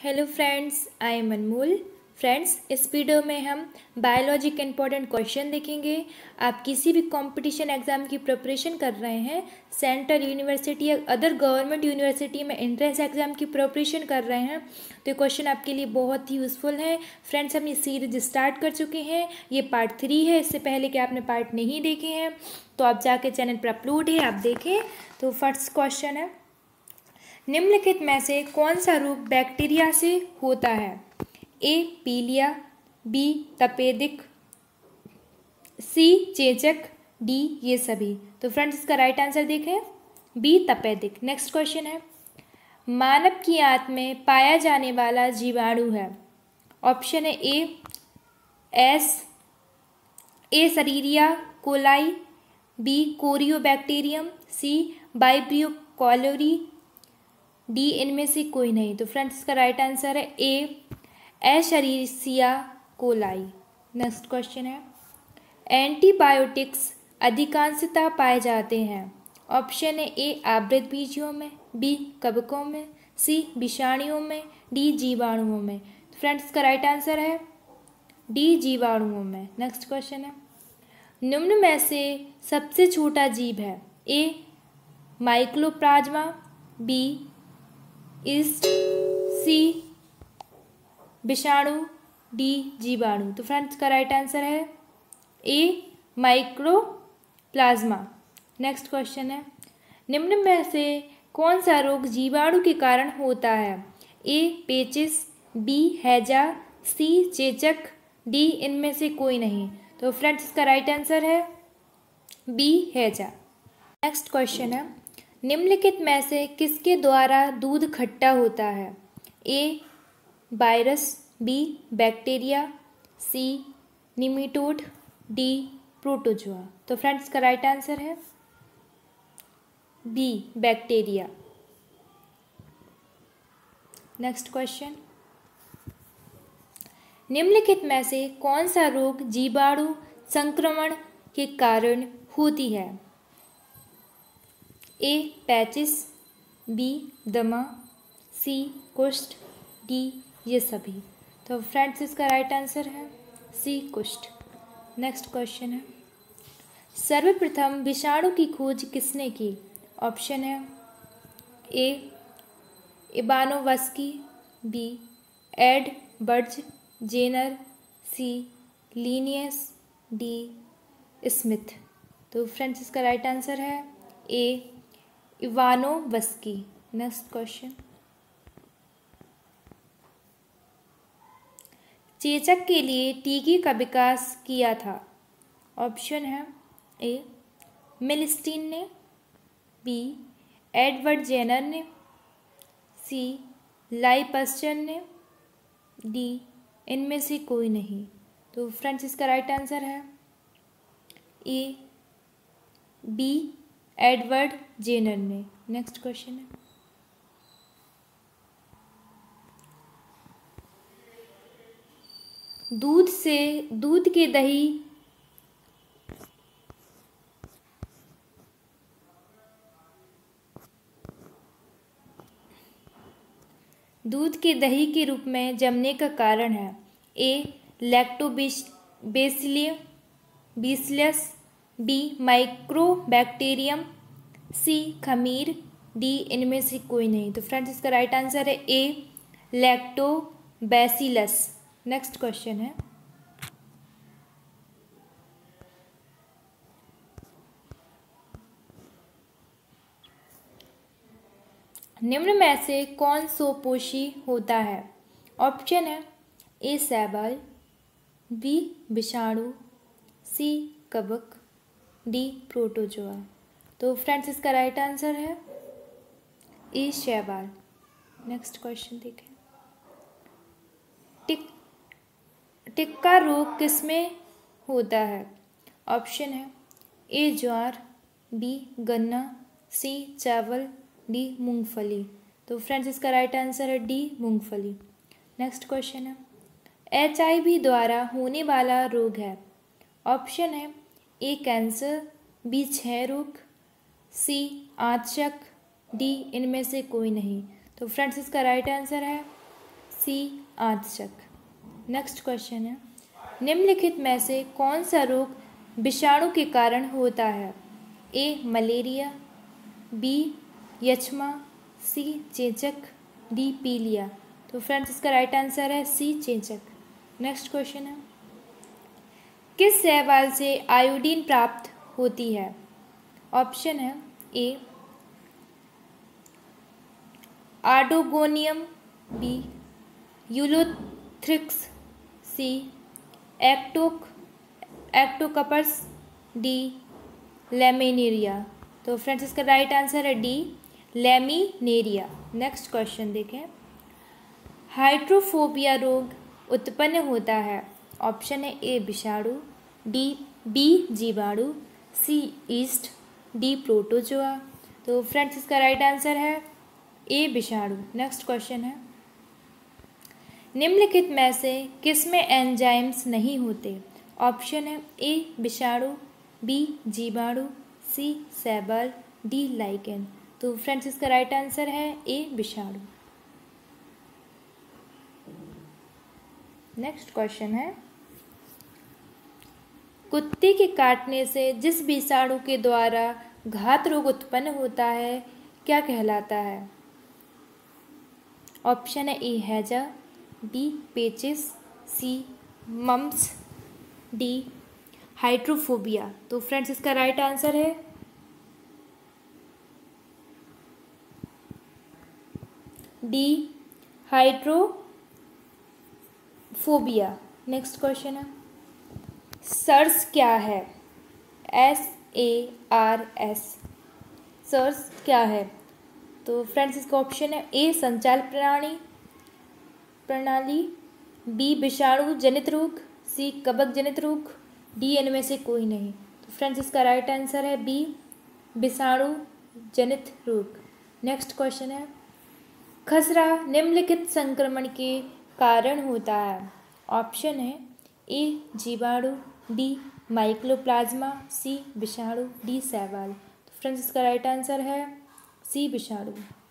Hello friends, I am Anmol. Friends, इस video में हम बायोलॉजी के इम्पोर्टेंट क्वेश्चन देखेंगे। आप किसी भी कंपटीशन एग्जाम की प्रिपरेशन कर रहे हैं, सेंट्रल यूनिवर्सिटी या अदर गवर्नमेंट यूनिवर्सिटी में एंट्रेंस एग्जाम की प्रिपरेशन कर रहे हैं, तो ये क्वेश्चन आपके लिए बहुत ही यूज़फुल है। फ्रेंड्स, हम ये सीरीज स्टार्ट कर चुके हैं, ये पार्ट 3 है। इससे पहले कि आपने पार्ट नहीं देखे हैं तो आप जाके चैनल पर अपलोड है, आप देखें। तो फर्स्ट क्वेश्चन है, निम्नलिखित में से कौन सा रोग बैक्टीरिया से होता है? ए पीलिया, बी तपेदिक, सी चेचक, डी ये सभी। तो फ्रेंड्स, इसका राइट आंसर देखें, बी तपेदिक। नेक्स्ट क्वेश्चन है, मानव की आंत में पाया जाने वाला जीवाणु है। ऑप्शन है A Escherichia coli, B Corynebacterium, C Vibrio cholerae, D इनमें से कोई नहीं। तो फ्रेंड्स, इसका राइट आंसर है A Escherichia coli. Next question है, एंटीबायोटिक्स अधिकांशतः पाए जाते हैं। ऑप्शन है ए आवृत बीजियों में, बी कवकों में, सी विषाणुओं में, डी जीवाणुओं में। तो फ्रेंड्स, इसका राइट आंसर है डी जीवाणुओं में। नेक्स्ट क्वेश्चन है, निम्न में से सबसे छोटा जीव है। A mycoplasma, B yeast, C विषाणु, डी जीवाणु। तो फ्रेंड्स, का राइट आंसर है ए माइक्रोप्लाज्मा। नेक्स्ट क्वेश्चन है, निम्न में से कौन सा रोग जीवाणु के कारण होता है? ए पेचिस, बी हैजा, सी चेचक, डी इनमें से कोई नहीं। तो फ्रेंड्स, इसका राइट आंसर है बी हैजा। नेक्स्ट क्वेश्चन है, निम्नलिखित में से किसके द्वारा दूध खट्टा होता है? A virus, B bacteria, C nematode, D protozoa. तो फ्रेंड्स, का राइट आंसर है बी बैक्टीरिया। नेक्स्ट क्वेश्चन, निम्नलिखित में से कौन सा रोग जीवाणु संक्रमण के कारण होती है? ए पैचिस, बी दमा, सी कुष्ठ, डी ये सभी। तो फ्रेंड्स, इसका राइट आंसर है सी कुष्ठ। नेक्स्ट क्वेश्चन है, सर्वप्रथम विषाणु की खोज किसने की? ऑप्शन है A Ivanovsky, B Edward Jenner, C Linnaeus, D Smith. तो फ्रेंड्स, इसका राइट आंसर है ए इवानोवस्की। नेक्स्ट क्वेश्चन, चेचक के लिए टीके का विकास किया था। ऑप्शन है ए मिलस्टीन ने, बी एडवर्ड जेनर ने, सी लाइपस्चर ने, डी इनमें से कोई नहीं। तो फ्रेंड्स, इसका राइट आंसर है ए बी एडवर्ड जेनर ने। नेक्स्ट क्वेश्चन है, दूध के दही के रूप में जमने का कारण है। A lactobacillus, B microbacterium, C खमीर, डी इनमें से कोई नहीं। तो फ्रेंड्स, इसका राइट आंसर है ए लैक्टोबैसिलस। नेक्स्ट क्वेश्चन है, निम्न में से कौन स्वपोषी होता है? ऑप्शन है ए शैवाल, बी विषाणु, सी कवक, डी प्रोटोजोआ। तो फ्रेंड्स, इसका राइट आंसर है ए शैवाल। नेक्स्ट क्वेश्चन देखें, टिक्का रोग किसमें होता है? ऑप्शन है ए ज्वार, बी गन्ना, सी चावल, डी मूंगफली। तो फ्रेंड्स, इसका राइट आंसर है डी मूंगफली। नेक्स्ट क्वेश्चन है, HIV द्वारा होने वाला रोग है। ऑप्शन है ए कैंसर, बी क्षय रोग, सी आंतशक, डी इनमें से कोई नहीं। तो फ्रेंड्स, इसका राइट आंसर है सी आंतशक। नेक्स्ट क्वेश्चन है, निम्नलिखित में से कौन सा रोग विषाणु के कारण होता है? ए मलेरिया, बी यक्ष्मा, सी चेचक, डी पीलिया। तो फ्रेंड्स इसका राइट आंसर है सी चेचक। नेक्स्ट क्वेश्चन है, किस शैवाल से आयोडीन प्राप्त होती है? ऑप्शन है A oedogonium, B ulothrix, C ectocarpus, D laminaria. तो फ्रेंड्स इसका राइट आंसर है डी लेमिनेरिया। नेक्स्ट क्वेश्चन देखें, हाइड्रोफोबिया रोग उत्पन्न होता है? ऑप्शन है ए विषाणु, बी जीवाणु, सी ईस्ट, डी प्रोटोजोआ। तो फ्रेंड्स इसका राइट आंसर है ए विषाणु। नेक्स्ट क्वेश्चन है, निम्नलिखित में से किसमें एंजाइम्स नहीं होते? ऑप्शन है ए विषाणु, बी जीवाणु, सी शैवाल, डी लाइकेन। तो फ्रेंड्स इसका राइट आंसर है ए विषाणु। नेक्स्ट क्वेश्चन है, कुत्ते के काटने से जिस विषाणु के द्वारा घात रोग उत्पन्न होता है क्या कहलाता है? ऑप्शन है ए हैजा, बी पेचिस, सी मम्प्स, डी हाइड्रोफोबिया। तो फ्रेंड्स इसका राइट आंसर है डी हाइड्रोफोबिया। नेक्स्ट क्वेश्चन है, सर्स क्या है? SARS, सर्स क्या है? तो फ्रेंड्स इसका ऑप्शन है ए संचार प्रणाली, बी विषाणु जनित रोग, सी कवक जनित रोग, डी इनमें से कोई नहीं। तो फ्रेंड्स इसका राइट आंसर है बी विषाणु जनित रोग। नेक्स्ट क्वेश्चन है, खसरा निम्नलिखित संक्रमण के कारण होता है? ऑप्शन है ए जीवाणु, बी माइक्रोप्लाज्मा, सी विषाणु, डी शैवाल। तो फ्रेंड्स इसका राइट आंसर है सी विषाणु।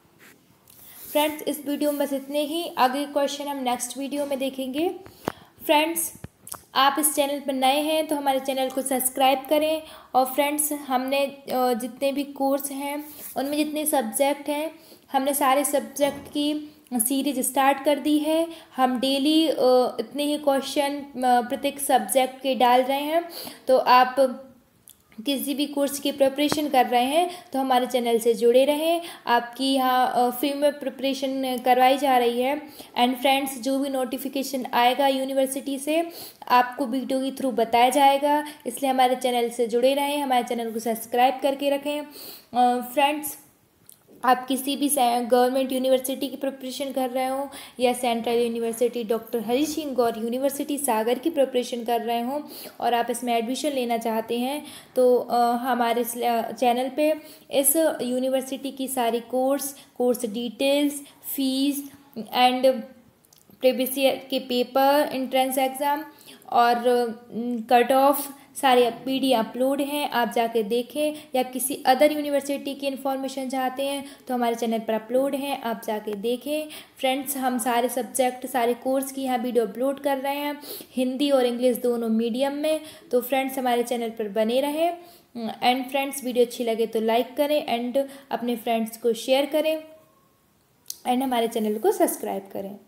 फ्रेंड्स इस वीडियो में बस इतने ही, आगे क्वेश्चन हम नेक्स्ट वीडियो में देखेंगे। फ्रेंड्स आप इस चैनल पर नए हैं तो हमारे चैनल को सब्सक्राइब करें। और फ्रेंड्स हमने जितने भी कोर्स हैं उनमें जितने सब्जेक्ट हैं हमने सारे सब्जेक्ट की सीरीज स्टार्ट कर दी है। हम डेली इतने ही क्वेश्चन प्रत्येक सब्जेक्ट के डाल रहे हैं। तो आप किसी भी कोर्स की प्रिपरेशन कर रहे हैं तो हमारे चैनल से जुड़े रहें। आपकी यहाँ फ्री में प्रिपरेशन करवाई जा रही है। एंड फ्रेंड्स जो भी नोटिफिकेशन आएगा यूनिवर्सिटी से आपको वीडियो के थ्रू बताया जाएगा, इसलिए हमारे चैनल से जुड़े रहें, हमारे चैनल को सब्सक्राइब करके रखें। फ्रेंड्स आप किसी भी गवर्नमेंट यूनिवर्सिटी की प्रिपरेशन कर रहे हो या central university doctor Hari Singh Gour university Sagar की प्रिपरेशन कर रहे हो और आप इसमें एडमिशन लेना चाहते हैं तो हमारे चैनल पे इस यूनिवर्सिटी की सारी course details, fees and previous year के पेपर, एंट्रेंस एग्ज़ाम और कट ऑफ सारे PDF अपलोड हैं, आप जाके देखें। या किसी अदर यूनिवर्सिटी की इन्फॉर्मेशन चाहते हैं तो हमारे चैनल पर अपलोड हैं, आप जाके देखें। फ्रेंड्स हम सारे सब्जेक्ट, सारे कोर्स की यहाँ वीडियो अपलोड कर रहे हैं, हिंदी और इंग्लिश दोनों मीडियम में। तो फ्रेंड्स हमारे चैनल पर बने रहें। एंड फ्रेंड्स वीडियो अच्छी लगे तो लाइक करें एंड अपने फ्रेंड्स को शेयर करें एंड हमारे चैनल को सब्सक्राइब करें।